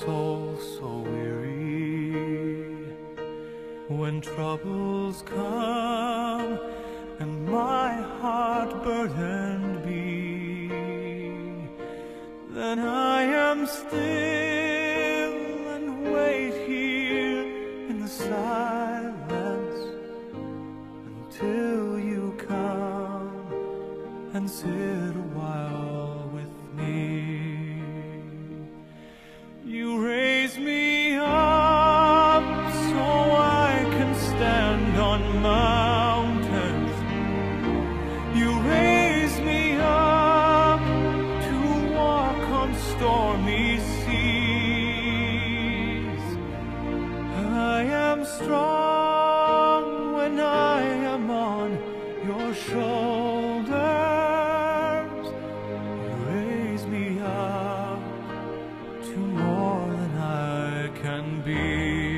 soul so weary, when troubles come and my heart burdened be, then I am still and wait here in the silence until you come and sit a while with me. You raise me up so I can stand on mountains. You raise me up to walk on stormy seas. I am strong when I am on your shoulders. You raise me up to more than I can be.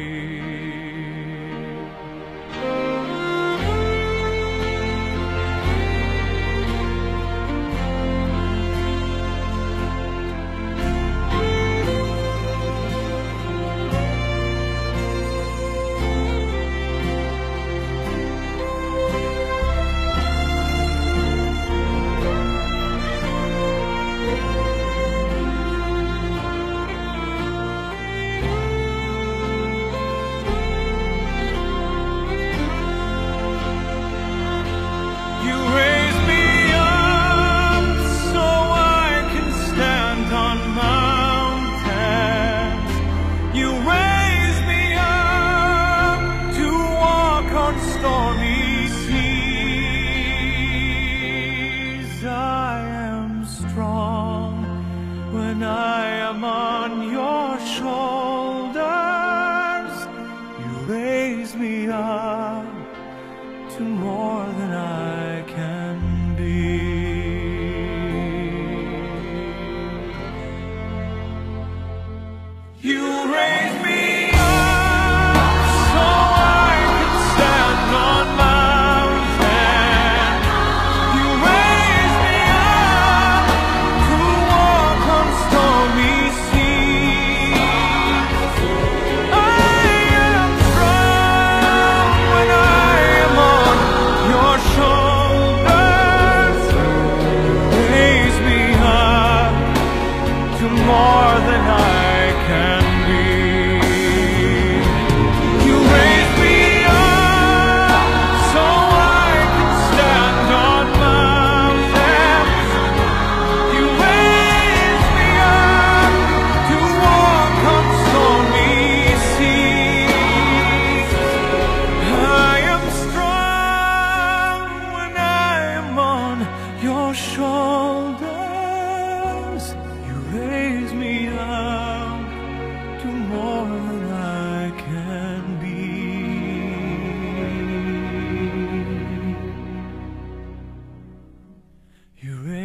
When I am on your shoulders, you raise me up to more than I can be. You raise me up so I can stand on mountains. You raise me up to walk on stormy seas. I am strong when I am on your shoulders. You raise me up to more than I can be. You raise me up so I can stand on mountains. You raise me up to walk on stormy seas. I am strong when I am on your shoulders. You raise me up to more than I can be. You